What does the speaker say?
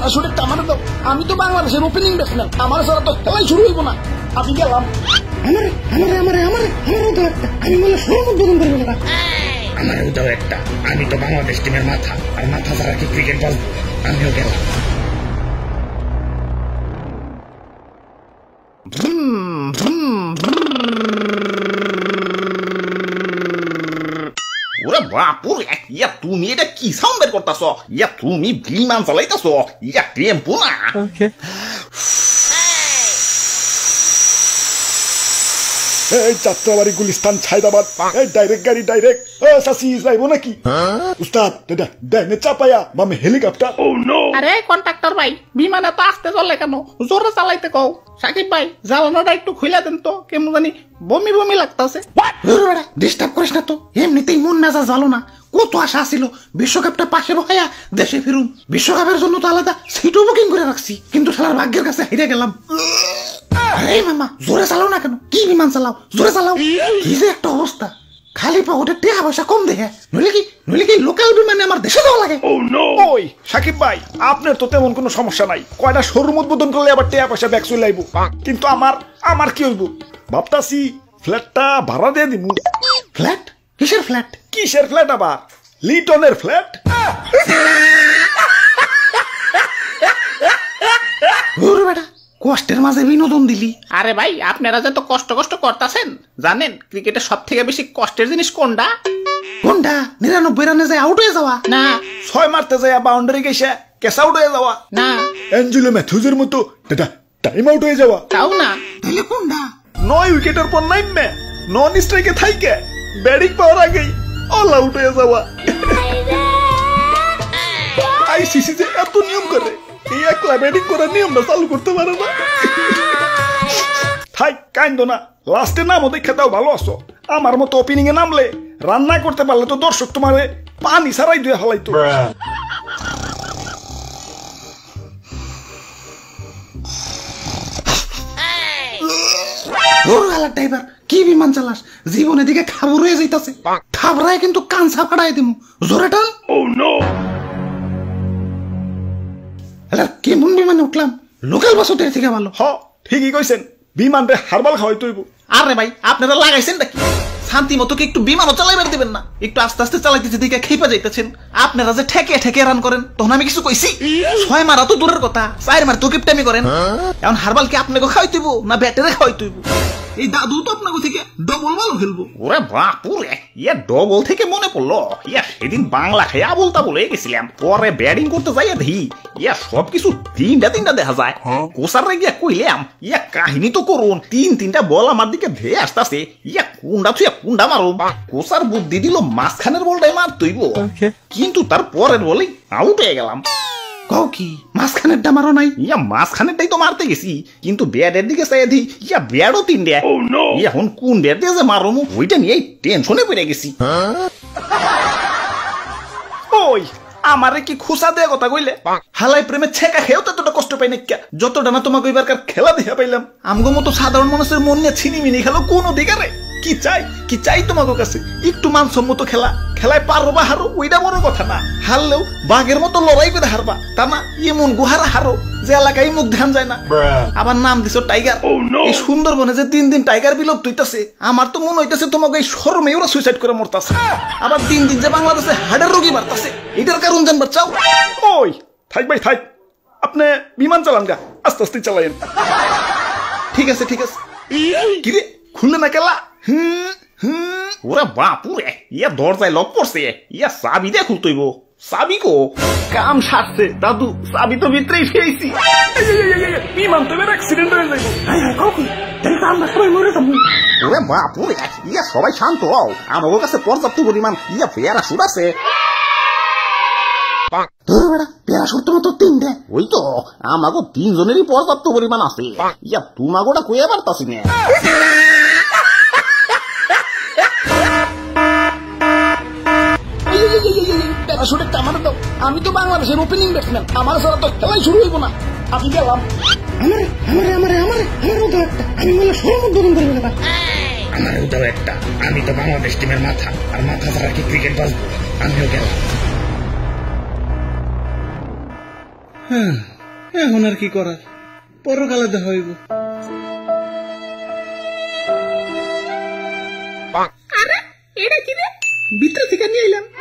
প্যারাশুটের টামারে দাও। আমি তো বাংলাদেশের ওপেনিং ব্যাটসম্যান, আমার সারা তো খেলাই শুরু হইব না। আমি গেলাম। আমি বলে সব উদ্বোধন করবো না। আমার উদাও একটা, আমি তো বাংলাদেশ টিমের মাথা, আর মাথা ছাড়া কি ক্রিকেট বাজবো? আমিও গেলাম। ওরে বাপুরে, ইয়া তুমি এটা কি সাউন্ড বের করতেছ? ইয়া তুমি বিমান চালাইতেছ? ইয়া টেম্পো না? এই যাত্রাবাড়ি গুলিস্তান ছাইদাবাদ, এই ডাইরেক্ট গাড়ি ডাইরেক্ট। সাসি যাইবো নাকি? উস্তাদ দাদা ডাইনে চাপায়া বামে হেলিকপ্টার। আরে কন্ট্রাক্টর ভাই, বিমানে তো আসতে চলে কেন? জোরে চালাইতে কও। সাকিব ভাই, জ্বালানোটা একটু খুইলা দেন তো, কেমন জানি বমি বমি লাগতাছে। ডিস্টার্ব করিস না তো, এমনিতেই মন মেজাজ ভালো না। কত আশা ছিল বিশ্বকাপটা পাশে বহাইয়া দেশে ফিরুন। বিশ্বকাপের জন্য তো আলাদা সিটও বুকিং করে রাখছি, কিন্তু শালার ভাগ্যের কাছে হেরে গেলাম। আরে মামা, জোরে চালাও না কেন? কি বিমান চালাও, জোরে চালাও। কি যে একটা অবস্থা, খালি পকেটে টাকা পয়সা কম দেখে, নইলে কি লোকাল বিমানে আমার দেশে যাওয়া লাগে। ওই সাকিব ভাই, আপনার তো তেমন কোনো সমস্যা নাই। কয়টা শোরুম উদ্বোধন করলে আবার টাকা পয়সা ব্যাক চলে আইব, কিন্তু আমার কি হইব? ভাবতাছি ফ্ল্যাটটা ভাড়া দিয়ে দিমু। ফ্ল্যাট? কিসের ফ্ল্যাট? কিসের ফ্ল্যাট আবার? লিটনের ফ্ল্যাট। বেটা, কষ্টের মাঝে বিনোদন দিলি। আরে ভাই, আপনারা যে তো কষ্ট করতেছেন, জানেন ক্রিকেটে সব থেকে বেশি কষ্টের জিনিস কোনটা? 99 রানে যায় আউট হয়ে যাওয়া না, 6 মারতে যায় বাউন্ডারি গেছে ক্যাচ আউট হয়ে যাওয়া না, অ্যাঞ্জেলো ম্যাথিউজের মতো টাইম আউট হয়ে যাওয়া তাও না। তাহলে কোনটা? 9 উইকেটের পর নাইমে নন স্ট্রাইকে থাইকে ব্যাটিং পাওয়ার আগেই অল আউট হয়ে যাওয়া। আইসিসি যে এত নিয়ম করে, এই একলা ব্যাটিং করার নিয়মটা চালু করতে পারে না। থাই কাইন্দ না, লাস্টে নামও দেখে দাও ভালো আছো। আমার মতো ওপেনিং এ নামলে রান্না করতে পারলে তো দর্শক তোমারে পানি ছাড়াই দিয়ে হালাইতো। ড্রাইভার, কি বিমান চালাস? জীবনে দিকে খাবর হয়ে যাইতাছে। খাবরায় কিন্তু কানসা ফাড়াই দিমু। জোরে টান। কেমন বিমানে উঠলাম? লোকাল বাসের থেকে ভালো। হ, ঠিকই কইছেন, বিমানটা হারবাল খাওয়াই তৈব। আরে ভাই, আপনারা লাগাইছেন নাকি? শান্তি মতো কি একটু বিমানও চালাইবার দিবেন না? একটু আস্তে আস্তে চালাইতেছে দিকে খেপে যাইতেছেন। আপনারা যে ঠেকে রান করেন, তখন আমি কিছু কইছি? 6 মারা তো দূরের কথা, 4 মার তো কিপটামি করেন। এখন হারবাল কি আপনাকে খাওয়াই তুইব না ব্যাটারে খাওয়াই তুইব? এই দাদু তো আপনাকে থেকে ডবল ভালো খেলবো। ওরে বাপুরে, ইয়া ডবল থেকে মনে পড়লো, ইয়া সেদিন বাংলা খেয়ে আবল তাবল হয়ে গেছিলাম। পরে ব্যাটিং করতে যাইয়া দেখি ইয়া সবকিছু তিনটা দেখা যায়। কোসারে গিয়া কইলাম, ইয়া কাহিনী তো করুন, তিনটা বল আমার দিকে ধেয়ে আসতেছে, ইয়া কুন্ডা মারো। কোসার বুদ্ধি দিল মাঝখানের বলটাই মার তৈব, কিন্তু তার পরের বলেই আউট হয়ে গেলাম। কও কি মাঝখানের ডামারও নাই? ইয়া মাঝখানেরটাই তো মারতে গেছি, কিন্তু ব্যাটের দিকে চাই দি ইয়া ব্যাটও 3 এখন কোন ব্যাট দিয়ে যে মারো ওইটা নিয়ে টেনশনে পড়ে গেছি। ওই আমারে কি খুশা দেয়া কথা কইলে? হালাই প্রেমে ছেকা খেয়েও তো এতটা কষ্ট পাই না, যতটা না তোমাকে এবার খেলা দেখা পাইলাম। আমগো মতো সাধারণ মানুষের মন নিয়ে ছিনিমিনি খেলো কোন অধিকারে? কি চাই তোমাকে কাছে? একটু মানসম্মত খেলায় পারো বা হারো ওইটা বড় কথা না। হারলেও বাঘের মতো লড়াই করে হারবা, তা না এমন গুহারা হারো যে এলাকায় মুখ ধ্যান যায় না। আবার নাম দিছো টাইগার। এই সুন্দরবনে যে দিন টাইগার বিলুপ্ত হইতাছে, আমার তো মনে হইতাছে তোমাকে এই শরমে ওরা সুইসাইড করে মরতাছে। আবার দিন যে বাংলাদেশে হার্টের রোগী বাড়তাছে, এটার কারণ জানবার চাও? ওই থাক ভাই থাক, আপনি বিমান চালান গা, আস্তে আস্তে চালাইন। ঠিক আছে কিরে খুললে না কেলা? ওরা বাপুরে, ইয়া দরজায় লক পড়ছে, ইয়া চাবি দিয়ে খুলতেইব। চাবি কো? কাম সারছে দাদু, চাবি তো ভিতরেই ফেয়েছি। বিমান তো এবার অ্যাক্সিডেন্ট হয়ে যাইব। ওরে বাপুরে, ইয়া সবাই শান্ত হও, আমার কাছে পর্যাপ্ত পরিমাণ ইয়া প্যারাশুট আছে। প্যারাশুট তো মাত্র 3টে। ওই তো আমাকে 3 জনেরই পর্যাপ্ত পরিমাণ আছে। ইয়া তোমাগোটা কইয়া পারতাছি না। প্যারাশুটের টামারে দাও। আমি তো বাংলাদেশের ওপেনিং ব্যাটসম্যান, আমার সারা তো খেলাই শুরু হইব না। আমি গেলাম। আমি বলে সব উদ্বোধন করবো না। আমার উদাও একটা, আমি তো বাংলাদেশ টিমের মাথা, আর মাথা ছাড়া কি ক্রিকেট বাজবো? আমিও গেলাম। এখন আর কি করার, পরকালে দেখা হইব। আরে এটা কি রে, ভিতর থেকে নিয়ে এলাম।